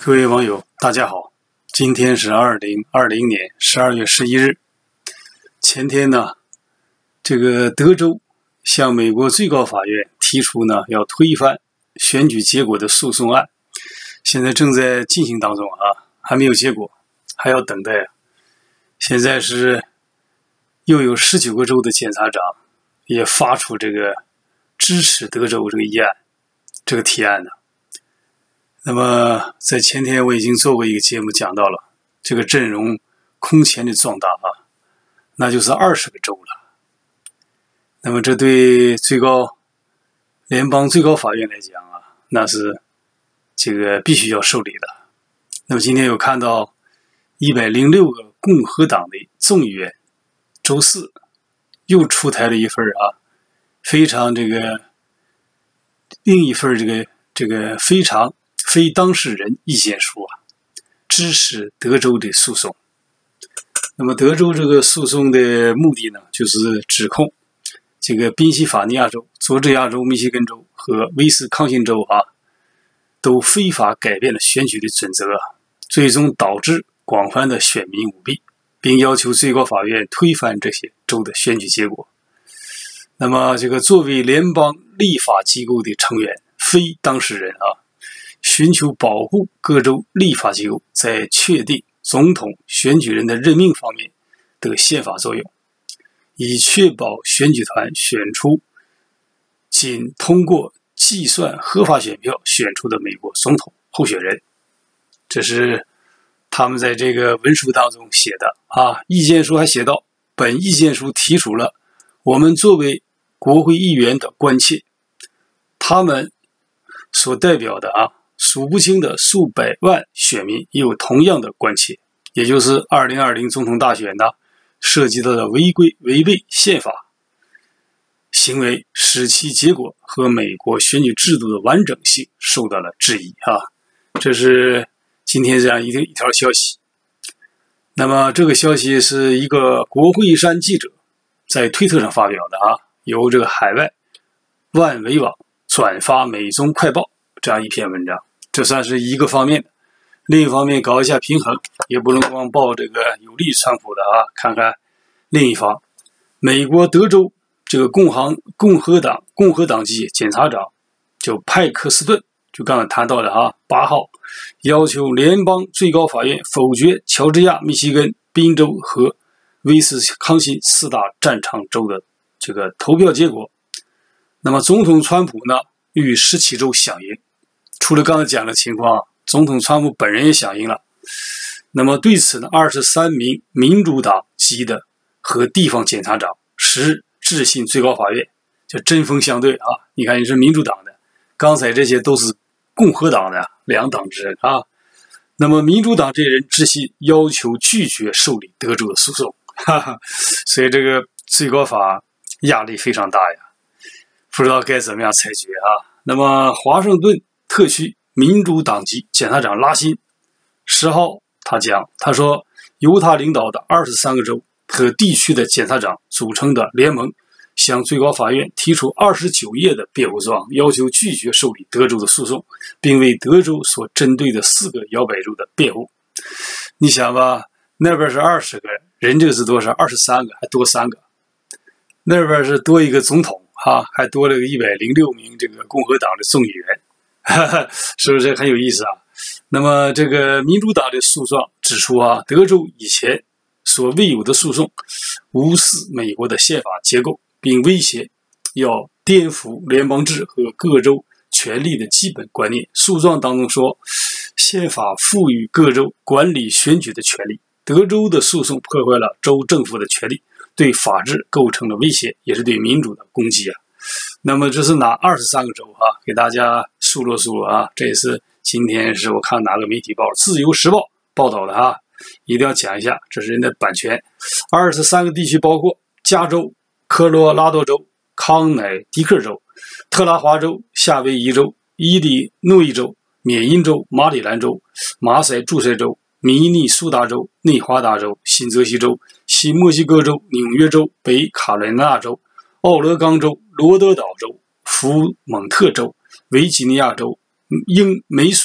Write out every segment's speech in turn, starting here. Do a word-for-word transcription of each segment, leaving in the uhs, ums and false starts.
各位网友，大家好，今天是二零二零年十二月十一日。前天呢，这个德州向美国最高法院提出呢要推翻选举结果的诉讼案，现在正在进行当中啊，还没有结果，还要等待。现在是又有十九个州的检察长也发出这个支持德州这个议案，这个提案的。那么在前天我已经做过一个节目，讲到了这个阵容空前的壮大啊，那就是二十个州了。那么这对最高联邦最高法院来讲啊，那是这个必须要受理的。那么今天有看到一百零六个共和党的众议员周四又出台了一份啊非常这个另一份这个这个非常非当事人意见书啊，支持德州的诉讼。那么德州这个诉讼的目的呢，就是指控这个宾夕法尼亚州、佐治亚州、密歇根州和威斯康星州啊，都非法改变了选举的准则，最终导致广泛的选民舞弊，并要求最高法院推翻这些州的选举结果。那么这个作为联邦立法机构的成员，非当事人啊，寻求保护各州立法机构在确定总统选举人的任命方面的宪法作用，以确保选举团选出仅通过计算合法选票选出的美国总统候选人。这是他们在这个文书当中写的啊。意见书还写到，本意见书提出了我们作为国会议员的关切，他们所代表的啊数不清的数百万选民也有同样的关切，也就是二零二零总统大选呢涉及到的违规违背宪法行为，使其结果和美国选举制度的完整性受到了质疑啊。这是今天这样一一条消息。那么这个消息是一个国会山记者在推特上发表的啊，由这个海外万维网转发美中快报这样一篇文章，这算是一个方面的。另一方面搞一下平衡，也不能光报这个有利川普的啊，看看另一方。美国德州这个共行共和党共和党籍检察长就派克斯顿，就刚才谈到的啊，八号要求联邦最高法院否决乔治亚、密西根、宾州和威斯康辛四大战场州的这个投票结果。那么总统川普呢于十七州响应，除了刚才讲的情况，总统川普本人也响应了。那么对此呢，二十三名民主党籍的和地方检察长十日致信最高法院，就针锋相对啊。你看你是民主党的，刚才这些都是共和党的两党之人啊。那么民主党这些人致信要求拒绝受理德州的诉讼，哈哈，所以这个最高法压力非常大呀，不知道该怎么样裁决啊。那么华盛顿特区民主党籍检察长拉辛十号他讲，他说由他领导的二十三个州和地区的检察长组成的联盟向最高法院提出二十九页的辩护状，要求拒绝受理德州的诉讼，并为德州所针对的四个摇摆州的辩护。你想吧，那边是二十个人，这个是多少？二十三个，还多三个。那边是多一个总统啊，还多了个一百零六名这个共和党的众议员，哈哈，是不是很有意思啊？那么这个民主党的诉状指出啊，德州以前所未有的诉讼无视美国的宪法结构，并威胁要颠覆联邦制和各州权力的基本观念。诉状当中说，宪法赋予各州管理选举的权利，德州的诉讼破坏了州政府的权利，对法治构成了威胁，也是对民主的攻击啊。那么这是哪二十三个州啊？给大家数落数落啊。这也是今天是我看哪个媒体报，自由时报报道的啊，一定要讲一下，这是人的版权。二十三个地区包括加州、科罗拉多州、康乃狄克州、特拉华州、夏威夷州、伊利诺伊州、缅因州、马里兰州、马赛诸塞州、明尼苏达州、内华达州、新泽西州、新墨西哥州、纽约州、北卡罗来纳州、奥勒冈州、罗德岛州、福蒙特州、维吉尼亚州、英美属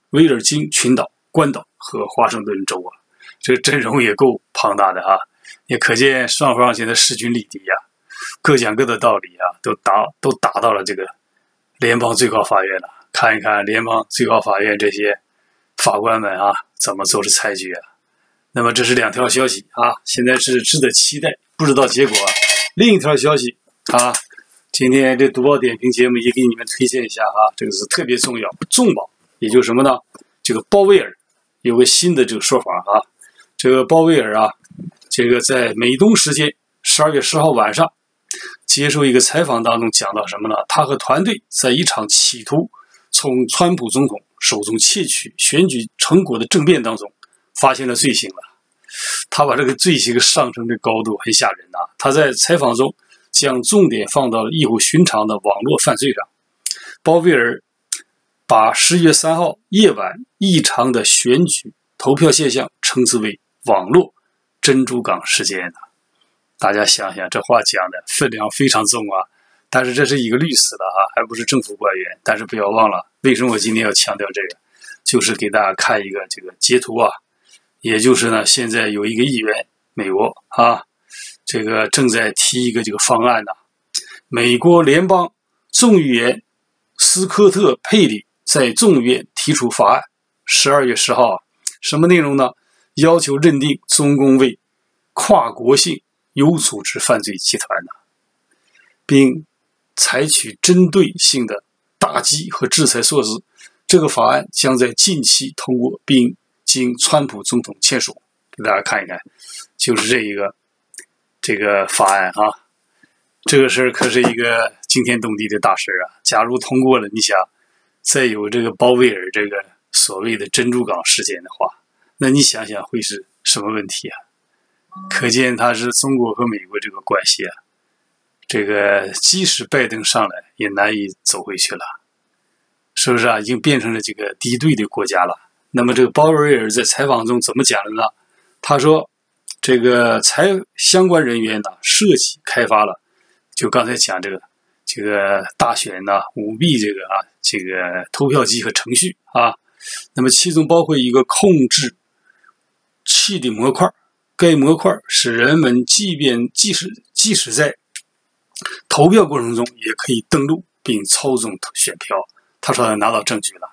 维尔京群岛、关岛和华盛顿州啊，这个阵容也够庞大的啊，也可见双方现在势均力敌啊，各讲各的道理啊，都打都打到了这个联邦最高法院了。看一看联邦最高法院这些法官们啊怎么做出裁决啊。那么这是两条消息啊，现在是值得期待，不知道结果啊。另一条消息啊，今天这读报点评节目也给你们推荐一下啊，这个是特别重要，重磅，也就是什么呢？这个鲍威尔有个新的这个说法啊，这个鲍威尔啊，这个在美东时间十二月十号晚上接受一个采访当中讲到什么呢？他和团队在一场企图从川普总统手中窃取选举成果的政变当中发现了罪行了。他把这个罪行上升的高度很吓人啊！他在采访中将重点放到了异乎寻常的网络犯罪上。鲍威尔把十月三号夜晚异常的选举投票现象称之为网络珍珠港事件呢。大家想想，这话讲的分量非常重啊！但是这是一个律师了啊，还不是政府官员。但是不要忘了，为什么我今天要强调这个？就是给大家看一个这个截图啊，也就是呢，现在有一个议员，美国啊，这个正在提一个这个方案呢。美国联邦众议员斯科特·佩里在众议院提出法案，十二月十号，什么内容呢？要求认定中共为跨国性有组织犯罪集团呢，并采取针对性的打击和制裁措施。这个法案将在近期通过，并经川普总统签署。给大家看一看，就是这一个这个法案啊，这个事儿可是一个惊天动地的大事啊！假如通过了，你想再有这个鲍威尔这个所谓的珍珠港事件的话，那你想想会是什么问题啊？可见它是中国和美国这个关系啊，这个即使拜登上来也难以走回去了，是不是啊？已经变成了这个敌对的国家了。那么这个鲍威尔在采访中怎么讲的呢？他说，这个财相关人员呢设计开发了，就刚才讲这个这个大选呢舞弊这个啊这个投票机和程序啊，那么其中包括一个控制器的模块，该模块使人们即便即使即使在投票过程中也可以登录并操纵选票。他说他拿到证据了，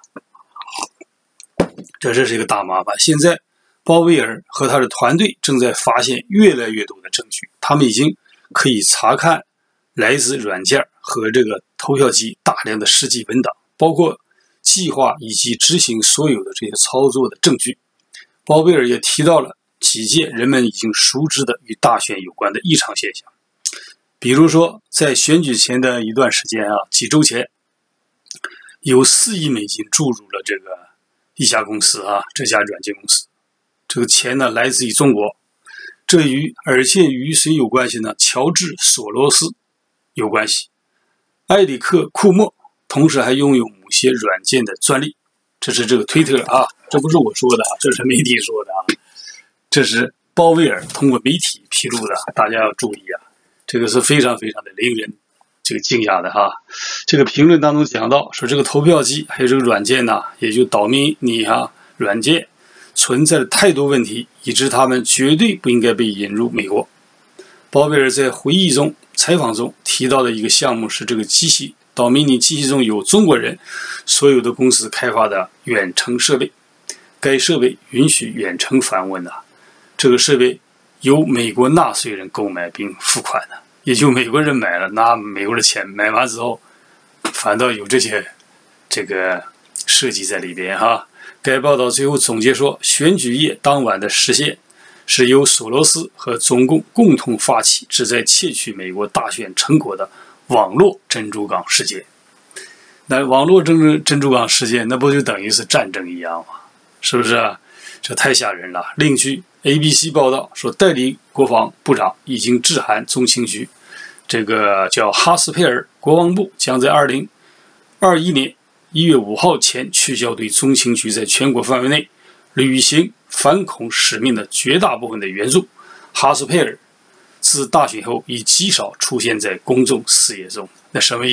这这是一个大麻烦。现在鲍威尔和他的团队正在发现越来越多的证据，他们已经可以查看来自软件和这个投票机大量的实际文档，包括计划以及执行所有的这些操作的证据。鲍威尔也提到了几件人们已经熟知的与大选有关的异常现象，比如说在选举前的一段时间啊，几周前有四亿美金注入了这个一家公司啊，这家软件公司，这个钱呢来自于中国，这与而且与谁有关系呢？乔治·索罗斯有关系，埃里克·库莫同时还拥有某些软件的专利。这是这个推特啊，这不是我说的，这是媒体说的啊，这是鲍威尔通过媒体披露的，大家要注意啊，这个是非常非常的令人这个惊讶的哈。这个评论当中讲到说，这个投票机还有这个软件呢，也就导明你哈软件存在了太多问题，以致他们绝对不应该被引入美国。鲍威尔在回忆中采访中提到的一个项目是这个机器导明你机器中有中国人所有的公司开发的远程设备，该设备允许远程访问啊，这个设备由美国纳税人购买并付款的，也就美国人买了，拿美国的钱买完之后，反倒有这些这个设计在里边哈。该报道最后总结说，选举夜当晚的实现是由索罗斯和中共共同发起，旨在窃取美国大选成果的网络珍珠港事件。那网络珍珍珠港事件，那不就等于是战争一样吗？是不是啊？这太吓人了。另据 A B C 报道说，代理国防部长已经致函中情局，这个叫哈斯佩尔国防部将在二零二一年一月五号前取消对中情局在全国范围内履行反恐使命的绝大部分的援助。哈斯佩尔自大选后已极少出现在公众视野中，那什么意思？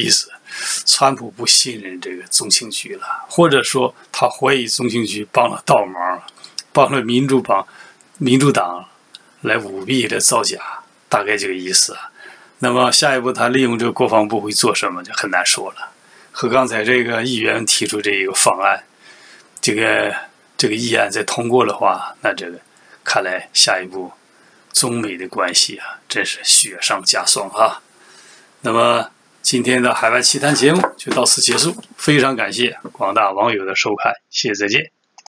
川普不信任这个中情局了，或者说他怀疑中情局帮了倒忙，帮了民主党、民主党来舞弊的造假，大概这个意思。那么下一步他利用这个国防部会做什么，就很难说了。和刚才这个议员提出这个方案，这个这个议案再通过的话，那这个看来下一步中美的关系啊，真是雪上加霜啊。那么今天的海外奇谈节目就到此结束，非常感谢广大网友的收看，谢谢再见。